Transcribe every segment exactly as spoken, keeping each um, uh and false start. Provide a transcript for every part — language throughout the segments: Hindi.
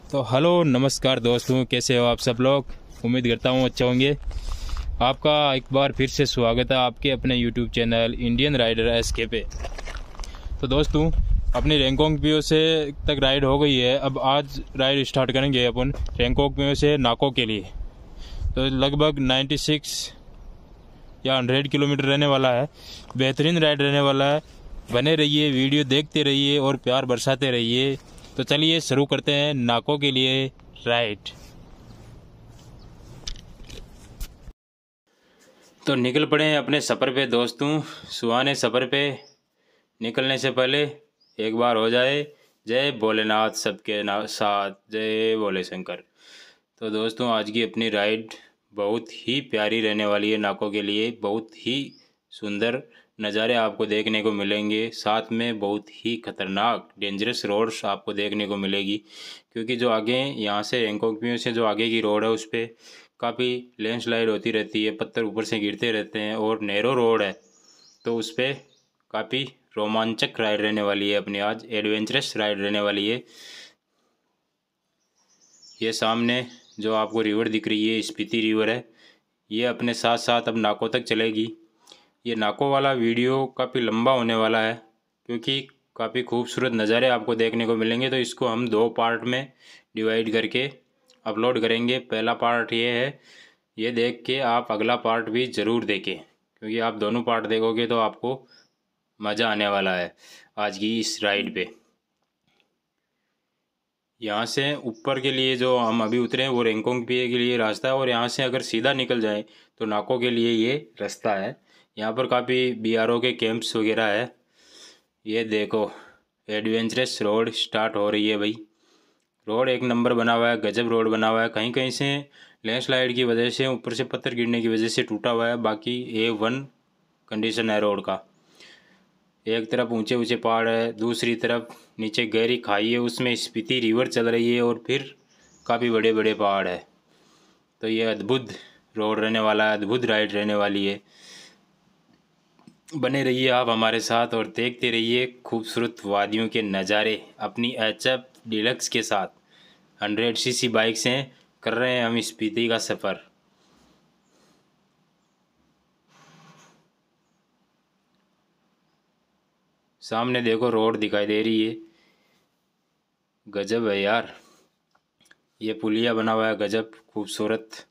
तो हेलो नमस्कार दोस्तों, कैसे हो आप सब लोग। उम्मीद करता हूँ अच्छे होंगे। आपका एक बार फिर से स्वागत है आपके अपने YouTube channel Indian rider SK पे। तो दोस्तों, अपनी रैंकोंग पीओ से तक राइड हो गई है। अब आज राइड स्टार्ट करेंगे अपन रैंकोंग पीओ से नाको के लिए। तो लगभग छियानवे या सौ किलोमीटर रहने वाला है। बेहतरीन राइड रहने वाला है। बने रहिए, वीडियो देखते रहिए और प्यार बरसाते रहिए। तो चलिए शुरू करते हैं नाको के लिए राइड। तो निकल पड़े हैं अपने सफ़र पे दोस्तों। सुहाने सफ़र पे निकलने से पहले एक बार हो जाए जय भोलेनाथ सबके ना साथ, जय भोले शंकर। तो दोस्तों, आज की अपनी राइड बहुत ही प्यारी रहने वाली है। नाको के लिए बहुत ही सुंदर नज़ारे आपको देखने को मिलेंगे। साथ में बहुत ही खतरनाक डेंजरस रोड्स आपको देखने को मिलेगी, क्योंकि जो आगे यहाँ से रैंकोंग पीओ से जो आगे की रोड है उस पर काफ़ी लैंडस्लाइड होती रहती है, पत्थर ऊपर से गिरते रहते हैं और नैरो रोड है। तो उस पर काफ़ी रोमांचक राइड रहने वाली है अपनी, आज एडवेंचरस राइड रहने वाली है। ये सामने जो आपको रिवर दिख रही है स्पीति रिवर है। ये अपने साथ साथ अब नाको तक चलेगी। ये नाको वाला वीडियो काफ़ी लंबा होने वाला है, क्योंकि काफ़ी खूबसूरत नज़ारे आपको देखने को मिलेंगे। तो इसको हम दो पार्ट में डिवाइड करके अपलोड करेंगे। पहला पार्ट ये है, ये देख के आप अगला पार्ट भी ज़रूर देखें, क्योंकि आप दोनों पार्ट देखोगे तो आपको मज़ा आने वाला है आज की इस राइड पे। यहाँ से ऊपर के लिए जो हम अभी उतरे हैं वो रैंकोंग पीओ के लिए रास्ता है, और यहाँ से अगर सीधा निकल जाए तो नाको के लिए ये रास्ता है। यहाँ पर काफ़ी बीआरओ के कैंप्स वगैरह है। ये देखो एडवेंचरस रोड स्टार्ट हो रही है भाई। रोड एक नंबर बना हुआ है, गजब रोड बना हुआ है। कहीं कहीं से लैंडस्लाइड की वजह से, ऊपर से पत्थर गिरने की वजह से टूटा हुआ है, बाकी ए वन कंडीशन है रोड का। एक तरफ ऊंचे ऊंचे पहाड़ है, दूसरी तरफ नीचे गहरी खाई है, उसमें स्पीति रिवर चल रही है, और फिर काफ़ी बड़े बड़े पहाड़ है। तो ये अद्भुत रोड रहने वाला है, अद्भुत राइड रहने वाली है। बने रहिए आप हमारे साथ और देखते रहिए खूबसूरत वादियों के नज़ारे अपनी एच एफ डीलक्स के साथ। हंड्रेड सी सी बाइक से कर रहे हैं हम स्पीति का सफ़र। सामने देखो रोड दिखाई दे रही है, गजब है यार। ये पुलिया बना हुआ है, गजब खूबसूरत।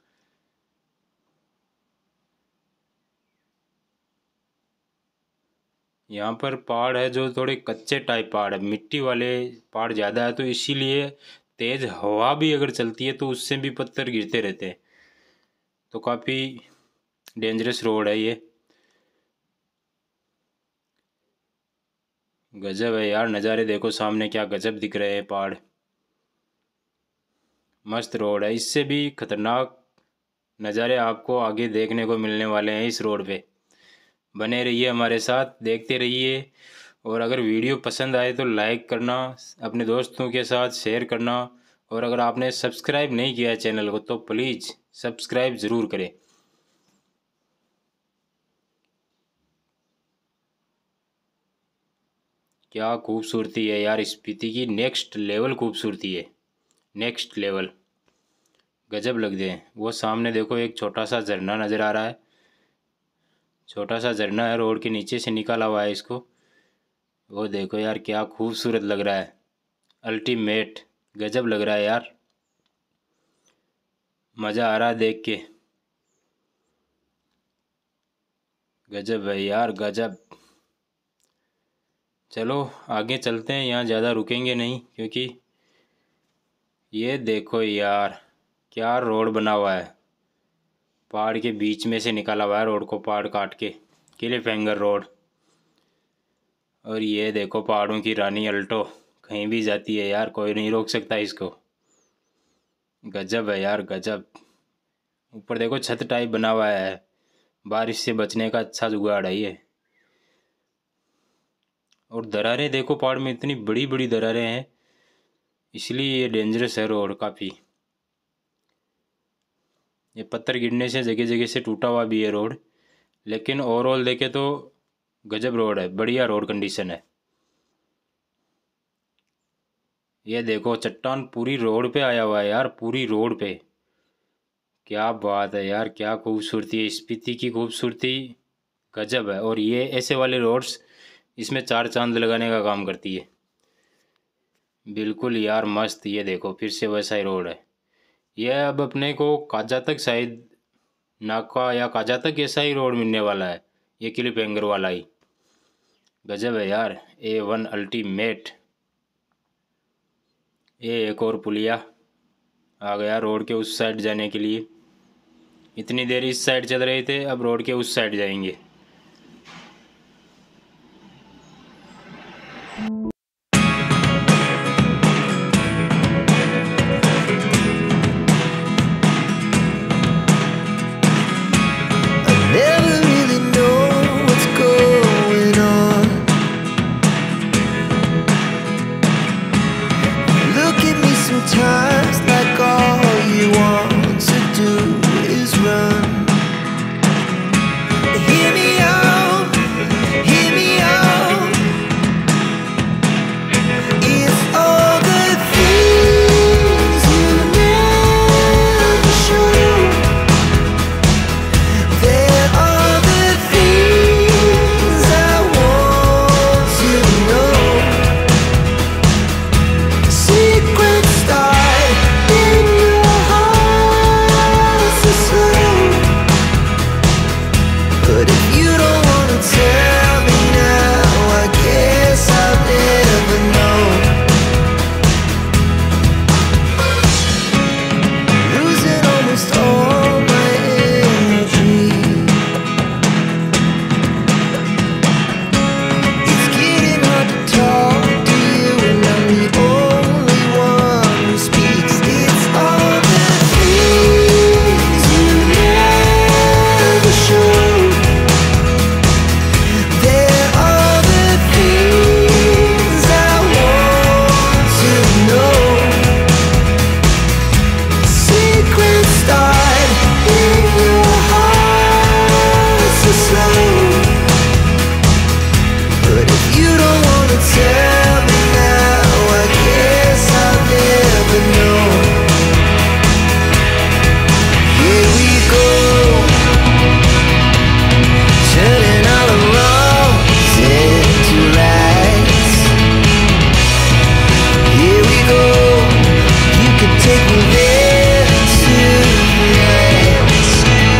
यहाँ पर पहाड़ है जो थोड़े कच्चे टाइप पहाड़ है, मिट्टी वाले पहाड़ ज़्यादा है, तो इसीलिए तेज़ हवा भी अगर चलती है तो उससे भी पत्थर गिरते रहते हैं। तो काफ़ी डेंजरस रोड है ये। गजब है यार, नज़ारे देखो सामने क्या गजब दिख रहे हैं पहाड़। मस्त रोड है, इससे भी खतरनाक नज़ारे आपको आगे देखने को मिलने वाले हैं इस रोड पे। बने रहिए हमारे साथ, देखते रहिए। और अगर वीडियो पसंद आए तो लाइक करना, अपने दोस्तों के साथ शेयर करना, और अगर आपने सब्सक्राइब नहीं किया है चैनल को तो प्लीज़ सब्सक्राइब ज़रूर करें। क्या खूबसूरती है यार स्पीति की, नेक्स्ट लेवल खूबसूरती है, नेक्स्ट लेवल, गजब लगते हैं। वो सामने देखो एक छोटा सा झरना नज़र आ रहा है, छोटा सा झरना है, रोड के नीचे से निकाला हुआ है इसको। वो देखो यार क्या खूबसूरत लग रहा है, अल्टीमेट, गजब लग रहा है यार, मज़ा आ रहा है देख के, गजब है यार गजब। चलो आगे चलते हैं, यहाँ ज़्यादा रुकेंगे नहीं, क्योंकि ये देखो यार क्या रोड बना हुआ है, पहाड़ के बीच में से निकाला हुआ है रोड को, पहाड़ काट के, क्लिफहैंगर रोड। और ये देखो पहाड़ों की रानी अल्टो कहीं भी जाती है यार, कोई नहीं रोक सकता इसको, गजब है यार गजब। ऊपर देखो छत टाइप बना हुआ है, बारिश से बचने का अच्छा जुगाड़ है ये। और दरारें देखो पहाड़ में, इतनी बड़ी बड़ी दरारें हैं, इसलिए ये डेंजरस है रोड काफ़ी। ये पत्थर गिरने से जगह जगह से टूटा हुआ भी है रोड, लेकिन ओवरऑल देखे तो गजब रोड है, बढ़िया रोड कंडीशन है। ये देखो चट्टान पूरी रोड पे आया हुआ है यार, पूरी रोड पे। क्या बात है यार, क्या खूबसूरती है, स्पीति की खूबसूरती गजब है। और ये ऐसे वाले रोड्स इसमें चार चांद लगाने का काम करती है। बिल्कुल यार मस्त। ये देखो फिर से वैसा ही रोड है। ये अब अपने को काजा तक शायद नाका या काजा तक ऐसा ही रोड मिलने वाला है, ये क्लिप हैंगर वाला ही। गजब है यार, ए वन अल्टीमेट। ये एक और पुलिया आ गया रोड के उस साइड जाने के लिए। इतनी देर इस साइड चल रहे थे, अब रोड के उस साइड जाएंगे। Never really know what's going on. Look at me sometimes like all you want to do is run. Hear me out, hear me out. It's all the things you never show. There are the things I want to know. Secrets start in your heart so slow. But if you don't wanna tell me now, I guess I'll never know. Losing almost all my energy. It's getting hard to talk to you, and I'm the only one who speaks. It's all the things you never show. There are the things I want to know. Secrets start in your heart so slow. But if you don't wanna tell me now, I guess I'll never know. Here we go, turning all the wrongs into rights. Here we go, you can take me there tonight.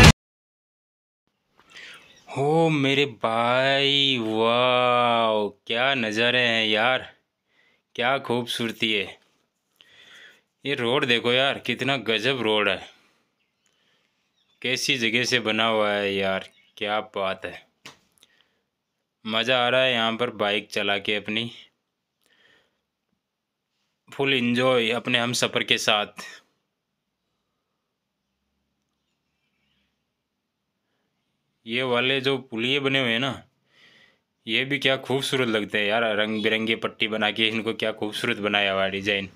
हो मेरे भाई, वाह क्या नज़ारे हैं यार, क्या खूबसूरती है। ये रोड देखो यार, कितना गजब रोड है, कैसी जगह से बना हुआ है यार, क्या बात है। मज़ा आ रहा है यहाँ पर बाइक चला के अपनी, फुल एंजॉय अपने हम सफ़र के साथ। ये वाले जो पुलिये बने हुए हैं ना, ये भी क्या खूबसूरत लगते हैं यार, रंग बिरंगी पट्टी बना के इनको क्या खूबसूरत बनाया हुआ डिजाइन।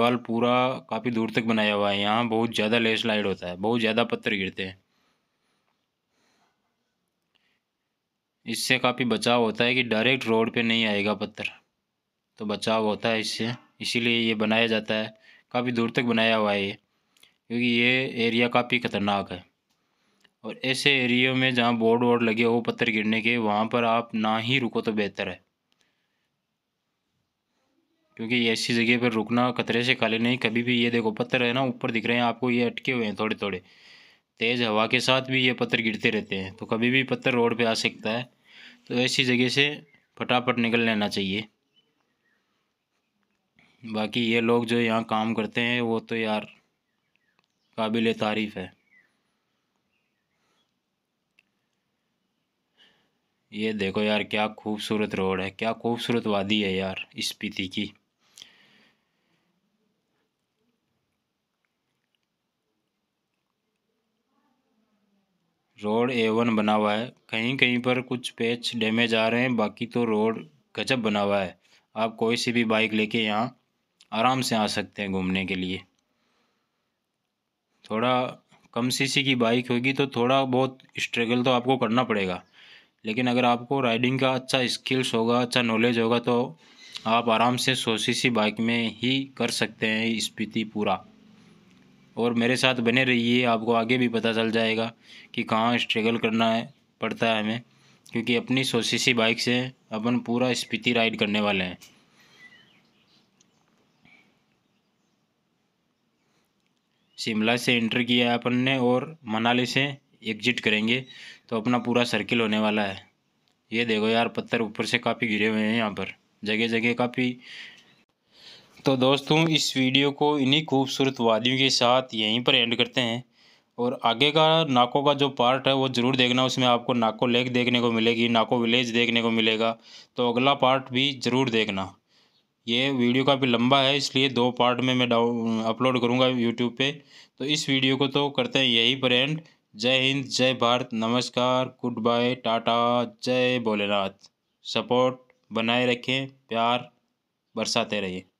दीवार पूरा काफ़ी दूर तक बनाया हुआ है। यहाँ बहुत ज़्यादा लैंडस्लाइड होता है, बहुत ज़्यादा पत्थर गिरते हैं। इससे काफ़ी बचाव होता है कि डायरेक्ट रोड पे नहीं आएगा पत्थर, तो बचाव होता है इससे, इसीलिए ये बनाया जाता है। काफ़ी दूर तक बनाया हुआ है ये, क्योंकि ये एरिया काफ़ी ख़तरनाक है। और ऐसे एरिया में जहाँ बोर्ड वोर्ड लगे हो पत्थर गिरने के, वहाँ पर आप ना ही रुको तो बेहतर है, क्योंकि ऐसी जगह पर रुकना खतरे से खाली नहीं। कभी भी ये देखो पत्थर है ना ऊपर दिख रहे हैं आपको, ये अटके हुए हैं थोड़े थोड़े, तेज़ हवा के साथ भी ये पत्थर गिरते रहते हैं, तो कभी भी पत्थर रोड पे आ सकता है। तो ऐसी जगह से फटाफट निकल लेना चाहिए। बाकी ये लोग जो यहाँ काम करते हैं वो तो यार काबिल तारीफ़ है। ये देखो यार क्या खूबसूरत रोड है, क्या खूबसूरत वादी है यार स्पीति की। रोड ए वन बना हुआ है, कहीं कहीं पर कुछ पैच डैमेज आ रहे हैं, बाकी तो रोड गजब बना हुआ है। आप कोई सी भी बाइक लेके यहाँ आराम से आ सकते हैं घूमने के लिए। थोड़ा कम सीसी की बाइक होगी तो थोड़ा बहुत स्ट्रगल तो आपको करना पड़ेगा, लेकिन अगर आपको राइडिंग का अच्छा स्किल्स होगा, अच्छा नॉलेज होगा, तो आप आराम से सौ सीसी बाइक में ही कर सकते हैं स्पीति पूरा। और मेरे साथ बने रहिए, आपको आगे भी पता चल जाएगा कि कहाँ स्ट्रगल करना है पड़ता है हमें, क्योंकि अपनी सौ सीसी बाइक से अपन पूरा स्पीति राइड करने वाले हैं। शिमला से एंटर किया है अपन ने और मनाली से एग्जिट करेंगे, तो अपना पूरा सर्किल होने वाला है। ये देखो यार पत्थर ऊपर से काफ़ी गिरे हुए हैं यहाँ पर जगह जगह काफ़ी। तो दोस्तों इस वीडियो को इन्हीं खूबसूरत वादियों के साथ यहीं पर एंड करते हैं, और आगे का नाको का जो पार्ट है वो ज़रूर देखना, उसमें आपको नाको लेक देखने को मिलेगी, नाको विलेज देखने को मिलेगा, तो अगला पार्ट भी ज़रूर देखना। ये वीडियो काफ़ी लंबा है, इसलिए दो पार्ट में मैं डाउन अपलोड करूँगा यूट्यूब पे। तो इस वीडियो को तो करते हैं यहीं पर एंड। जय हिंद, जय भारत, नमस्कार, गुड बाय, टाटा, जय भोलेनाथ। सपोर्ट बनाए रखें, प्यार बरसाते रहिए।